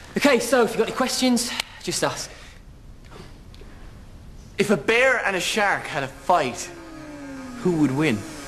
Okay, so if you've got any questions, just ask. If a bear and a shark had a fight, who would win?